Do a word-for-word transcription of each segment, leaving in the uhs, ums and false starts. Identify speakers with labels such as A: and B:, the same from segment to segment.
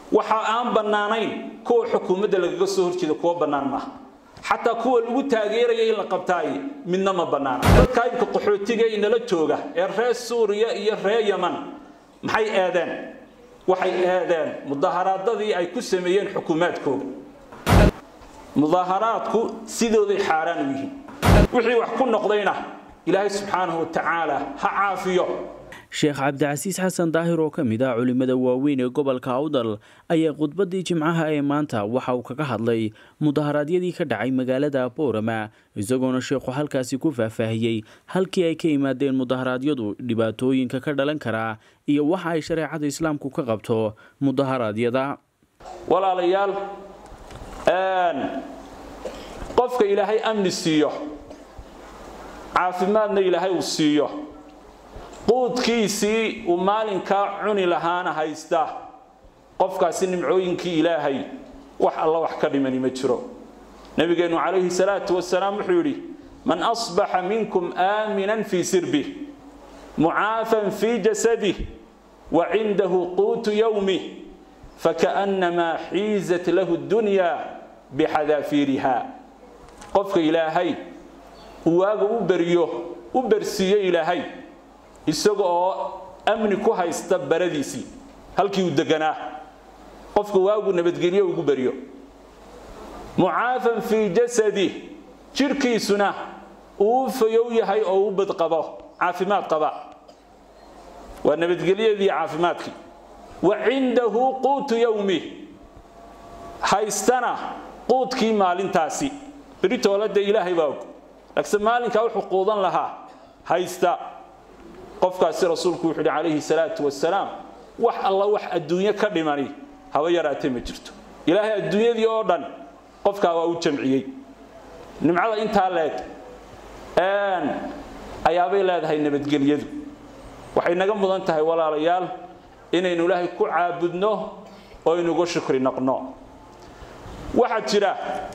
A: waxa aan banaanayn kuwa xukuumadda lagaga soo horjeedo kuwa banaan ma حتى كوا لو تاغيريay la qabtaay midna ma banaana dadka ay qaxootiga inala jooga ee reer Suuriya iyo reer Yemen maxay aadeen waxay aadeen mudaharaadadii ay ku sameeyeen xukuumadkooda mudaharaadku sidooday xaraan u yihiin wixii wax ku noqdayna Ilaahay subhanahu wa ta'ala ha caafiyo
B: Sheekh Cabdicasiis Xasan Daahir oo kamida culimada waaweyn ee gobolka Awdal ayaa khudbadii Jimcaha ee maanta waxa uu kaga hadlay mudaharaadyadii ka dhacay magaalada Boorama isagoona sheekhu halkaasi ku faahfaahiyay halkii ay ka yimaadeen mudaharaadyadu dhibaatooyinka ka dhalan kara iyo waxa ay shariicada Islaamku ka qabto mudaharaadyada
A: walaalayaal aan qofka Ilaahay amni siiyo caafimaadna Ilaahay uu siiyo quudkiisii uu maalinka cuni lahaana haysta qofkaasi nimcooyinkii Ilaahay wax alla wax ka dhimani ma jiro nabigeenu calayhi salaatu wasalaam wuxuu yiri man asbaha minkum aaminan fi sirbi mu'aafan fi jasadi wa 'indahu quutu yawmi fakannama hizat lahu ad-dunya bihadafiriha qofka Ilaahay waaga u bariyo u barsiyo Ilaahay isagoo amni ku haysta baradiisi halkii uu deganaa qofka waagu nabadgeliyo ugu bariyo mu'aafan fi jasadi jirkiisuna uu fayow yahay oo uu bad qabo caafimaad qaba wa nabadgeliyadii caafimaadki wa 'indahu quutu yawmi haystana quudkii maalintaasi biritoolada Ilaahay baa og laakiin maalinka wuxuu quudan lahaa haysta qofkaasi rasuulku wuxuu calayhi salaatu wasalaam wax alla wax adduunyo ka dhimani haba yaraatay ma jirto Ilaahay adduunyadii oo dhan qofka waa u jamciyay nimcada inta leed aan ayaabay leedahay nabadgeliyadu waxay naga mudan tahay walaalayaal inaynu Ilaahay ku caabudno oo inagu shukri naqno waxa jira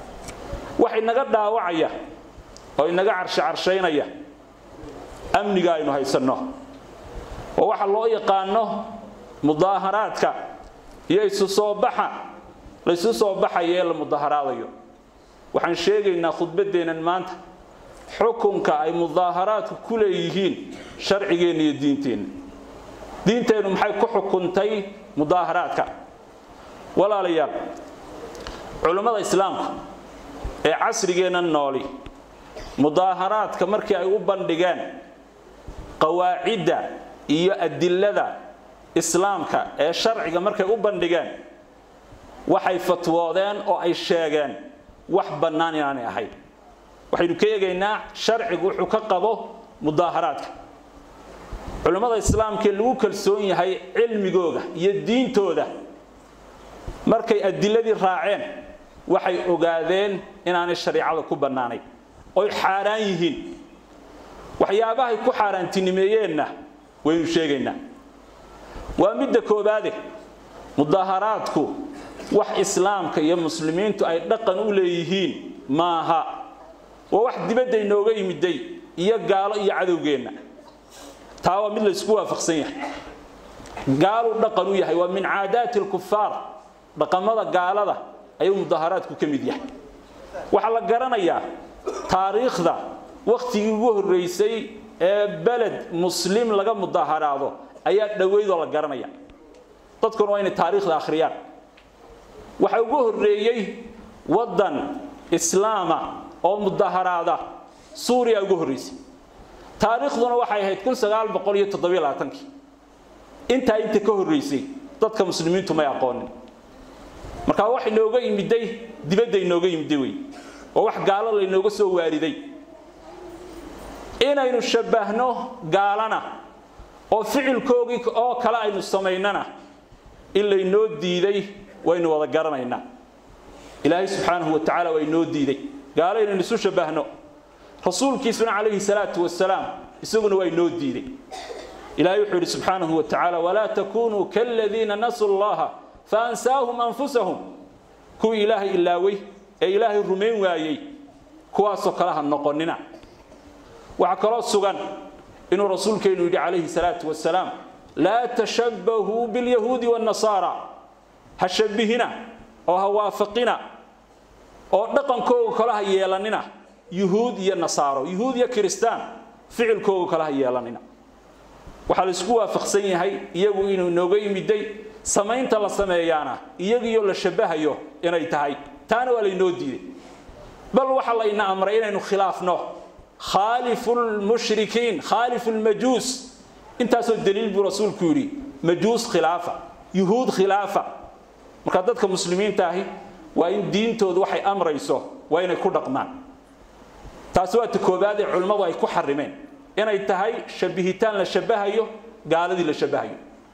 A: waxay naga dhaawacaya oo inaga carsha carshaynaya amniga aynu haysano oo waxa loo yaqaano mudaharaadka iyo isu soo baxa la isu soo baxay la mudaharaadayo waxaan sheegaynaa khudbadeenan maanta xukunka ay mudaharaadku ku leeyihiin sharcigeena iyo diinteena diinteenu maxay ku xukuntay mudaharaadka walaalayaal culimada islaamka ee casrigeena nooli mudaharaadka markii ay u bandhigeen qawaacida iyo adillada islaamka ee sharciga markay u bandhigeen waxay fatwoodeen oo ay sheegeen wax banaan inaanay ahayn waxaynu ka eegaynaa sharcigu wuxuu ka qabo mudaharaadka culimada islaamka lagu kalsoon yahay cilmigooda iyo diintooda markay adilladii raaceen waxay ogaadeen inaanay shariicada ku banaanay oo xaaraan yihiin waxyaabaha ku xaaraantinimeeyeenna waynu sheegaynaa waa midda koobaade mudaharaadku wax islaamka iyo muslimiintu ay dhaqan u leeyihiin maaha waa wax dibadda inooga yimiday iyo gaalo iyo cadowgeena taa waa mid la isku waafaqsan yahay gaalo dhaqan u yahay waa min caadaati al-kuffar dhaqamada gaalada ayuu mudaharaadku ka mid yahay waxa la garanayaa taariikhda waqtigii ugu horeysay ee balad muslim laga mudaharaado ayaa dhaweeyd oo la garanaya dadkuna waa in taariikhda akhriyaan waxa ugu horeeyay wadan islaama oo mudaharaada Suuriya ugu horeysay taariikhduna waxay ahayd kun sagaal boqol iyo toddoba iyo labaatan inta inta ka horeysay dadka muslimiintu ma yaqoonin marka wax inooga yimiday dibadda inooga yimiday way oo wax gaalo la inooga soo waariday inaynu shabahno gaalana oo ficilkoogii oo kala aynu sameynana illa inoo diiday waynu wada garanaynaa Ilaahay subhanahu wa ta'ala way inoo diiday gaalo inaynu isu shabahno rasuulkiisuna calayhi salaatu wasalaam isaguna way inoo diiday Ilaahay wuxuu yiri subhanahu wa ta'ala wala takunu kalladina nasullaha فأنساهم أنفسهم كو إلهي إلاوي إلهي الرومين وايي كواسو كلاها النقوننا وعكرا السغان إنه رسول كينو عليه الصلاة والسلام لا تشبهوا باليهود والنصارى هشبهنا أو هوافقنا أو نقن كوغو كلها يلاننا يهود يا نصارى يهود يا كريستان فعل كوغو كلها يلاننا waxa la isku waafaqsan yahay iyagu inuu nooga yimiday sameynta la sameeyana iyagu la shabahayo inay tahay taana wala inoo diiday bal waxa la ina amray inaynu khilaafno khaliful mushrikiin khaliful majus inta soo daliil bu rasuulku yiri majus khilaafa yuhud khilaafa marka dadka muslimiinta ahi waa in diintoodu waxay amrayso waa inay ku dhaqmaan taas waa koobaad ee culimadu ay ku xarimeen inay tahay shabihitaan la shabahayo gaaladii la shabahayo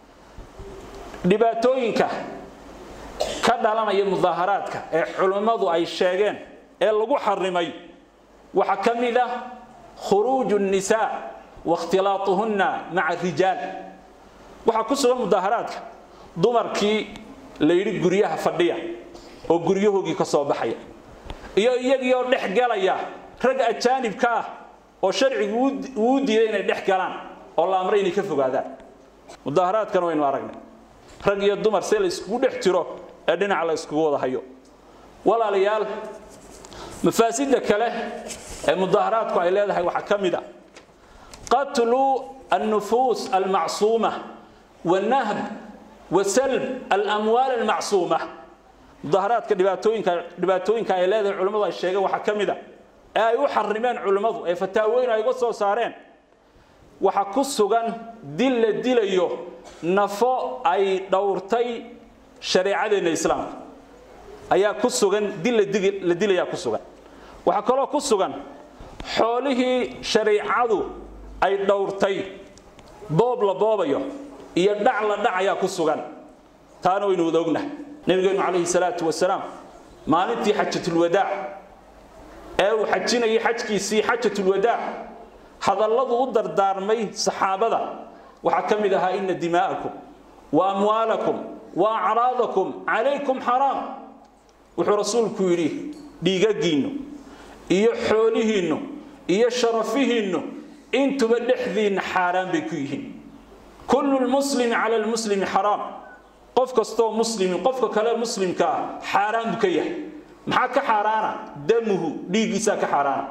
A: dhibaatooyinka ka dhalanaya mudaharaadka ee culimadu ay sheegeen ee lagu xarimay waxa kamida khuruujun nisaa wa ikhtilaatuhunna ma'a rijaal waxa ku soo mudaharaadka dumarkii la yiri guriyaha fadhiya oo guriyahoogi ka soo baxaya iyo iyagii dhex galaya rag ajaanibka ah oo sharcigu uu diiday inay dhex galaan oo la amray inay ka fogaadaan mudaharaadkan waynu aragnay rag iyo dumar si la isku dhex jiro ee dhinac la isku wada hayo walaalayaal mafaasida kale ee mudaharaadku ay leedahay waxa kamida qatlu an-nufus al-ma'suma wa-nahb wa-salb al-amwal al-ma'suma mudaharaadka dhibaatooyinka dhibaatooyinka ay leedahay culimadu ay sheegeen waxa kamida ay u xarimeen culimadu ay fataaweyn ay uga soo saareen waxa ku sugan dil la dilayo nafo ay dhowrtay shariicadeena islaamka ayaa ku sugan dil la dilaya ku sugan waxa kale oo ku sugan xoolihii shariicadu ay dhowrtay boob la boobayo iyo dhac la dhacaya ku sugan taana waynu wada ognahay nabigeenu kaleey salaatu wasalaam maalintii xajjatul wadaa ee uu xajinayay xajkiisii xajjatul wadaa hadalladu u dardaarmay saxaabada waxa kamid ahaa in dimaakum wa amwaalakum wa a'raadakum alaykum haram wuxuu rasuulku yiri dhiigagiino iyo xoolihiino iyo sharafihiino intuba dhexdiina xaraan bay ku yihiin kullu muslim ala al-muslim haram qof kasto muslim qofka kale muslimka xaraan buu ka yahay maxaa ka xaraana damuhu dhiigiisa ka xaraana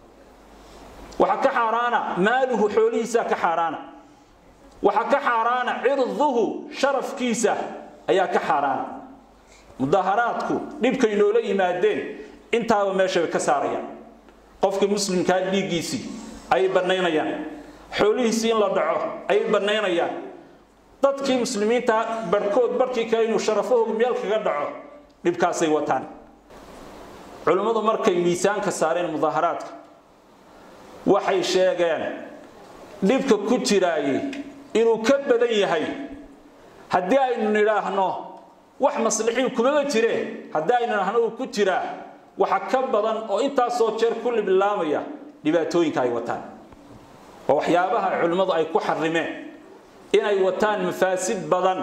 A: waxa ka xaraana maaluhu xoolihiisa ka xaraana waxa ka xaraana irduhu sharafkiisa ayaa ka xaraana mudaharaadku dhibka inoo la yimaadeen intaaba meesha ka saarayaan qofka muslimka dhiigiisi ay banaynayaan xoolihiisa in la dhaco ay banaynayaan dadkii muslimiinta barkood barkii kale inuu sharafahooda meel kaga dhaco dhibkaasay wataan culimadu markay miisaanka saareen mudaharaadka waxay sheegeen dhibka ku jiraayay inuu ka badan yahay haddii aynu niraahno wax maslaxii kuma jireen haddii aynu niraahno ku jira waxa ka badan oo intaas soo jeer kulli bilaamaya dhibaatooyinka ay wataan oo waxyaabaha culimadu ay ku xarimeen inay wataan mafaasid badan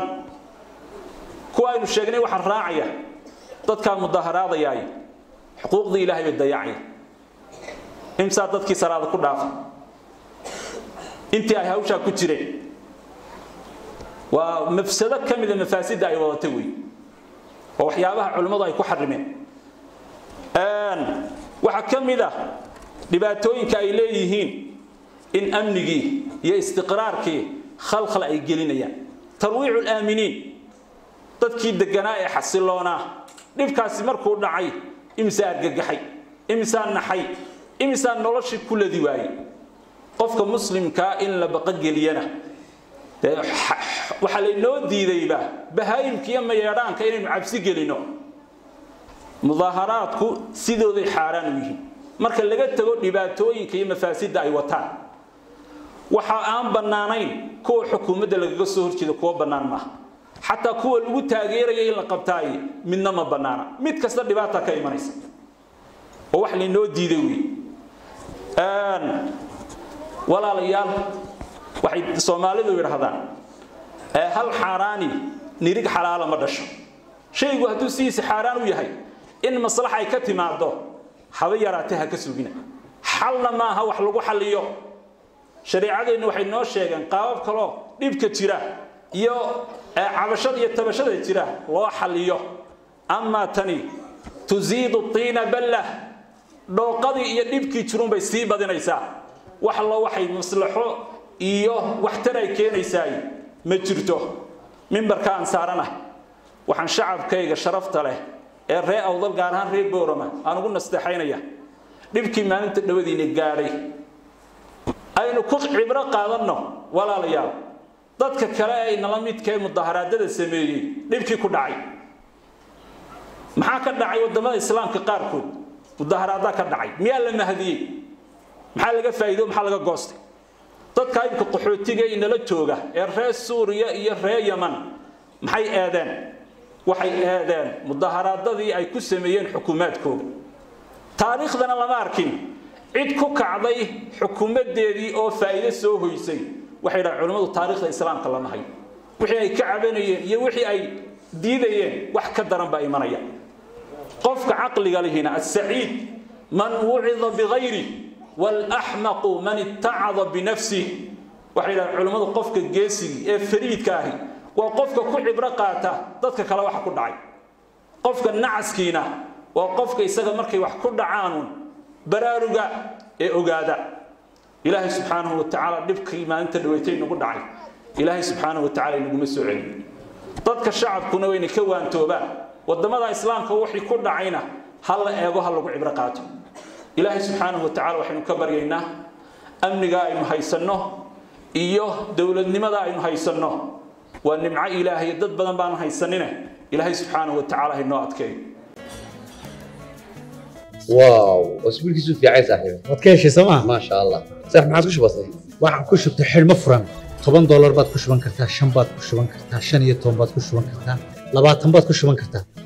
A: ku aynu sheegnay waxa raacaya dadka mudaharaadayay حقوق ذي إلهي بالضياعي إمسا تدكي سرادة كدافة انتي أي هاوشا كتيرين ومفسدة كم إذا مفاسد أي وضتوي وحيابها علماء يكو حرمين آن وحكم إذا لباتوين كإليهين إن أمنجي يا استقرارك خلخل أي جلينيا ترويع الآمنين تدكي دقناء حصلونا نفكاسي مركو دعي إمسان جحي إمسان نحي إمسان نرش كل ذواي قفك مسلم كائن لبقى جلينا وحلي نودي ذيبه بهايم كيما يران كائن معبسي جلينو مظاهراتكو سيدو ذي حاران ويه مركل لقيت تقول لباتوين كيما فاسد أي وطان وحقان بنانين كو حكومة لقى السهر كذا كو بنان ما حتى كو لو تاغيريا in la qabtay midna ma banaana mid kasta dhibaata ka imanaysa oo wax leenoo diiday wi aan walaalayaal waxay Soomaalidu yiraahdaan ee hal xaraani nirig xalaal ma dhasho shaygu haduu siisi xaraan u yahay in maslaxa ay ka timaado haba yaraatay ha ka sugina xalna ma aha wax lagu xaliyo shariicadeenu waxay noo sheegeen qaabab kale dhibka jira iyo cabashada iyo tabashada jira loo xaliyo ama tani tuziidu tiina ballah dhooqadii iyo dhibkii jirun bay sii badinaysaa wax la waxay maslaxo iyo waxtar ay keenaysaa ma jirto minbarka aan saarana waxaan shacabkayga sharafta leh ee ree awdal gaar ahaan reer Boorama aan ugu nasteexaynaya dhibkii maalinta dhawadiina gaaray aynu ku cibro qaadano walaalayaal dadka kale ay nala midkay mudaharaadada sameeyay dhibkii ku dhacay maxaa ka dhacay wadamada islaamka qaarkood mudaharaada ka dhacay miyaa la mahdiyay maxaa laga faa'iido maxaa laga goostay dadka ay ku qaxootiga inala jooga ee reer Suuriya iyo reer Yemen maxay aadeen waxay aadeen mudaharaadadii ay ku sameeyeen xukuumadkooda taariikhdana lama arkin cid ku kacday xukuumadeedii oo faa'iido soo hoysay waxay dhac culimadu taariikhda islaamka lama hayo wixii ay ka cabanayeen iyo wixii ay diidayeen wax ka daran baa imanaya qofka aqliga lehina as-sa'iid man wu'idha bighayri wal ahmaq man itta'adha bi nafsihi waxay dhac culimadu qofka geesiga ee fariidka ah waa qofka ku cibro qaata dadka kale wax ku dhacay qofka nacaskiina waa qofka isaga markay wax ku dhacaan baraaruga ee ogaada ilaahay subhanahu wa ta'ala dibkii maanta dhaweeyay nagu dhacay ilaahay subhanahu wa ta'ala nagu soo celin dadka shacabkuna way ka waantoobaan wadamada islaamka wixii ku dhacayna hal eego hal lagu cibro qaato ilaahay subhanahu wa ta'ala waxaynu ka baryaynaa amniga aynu haysano iyo dawladnimada aynu haysano waa nimco ilaahay dad badan baan haysanina ilaahay subhanahu wa ta'ala inoo adkeeyo
C: واو اسبوع كيسو في عايز صاحبي
D: wadkeeshi sama
C: ما شاء الله صح ما عادش بسيط
D: waxaan ku shubtay xilmo furan toban dollar baad ku shuban kartaa shan baad ku shuban kartaa shan iyo toban baad ku shuban kartaa labaatan baad ku shuban kartaa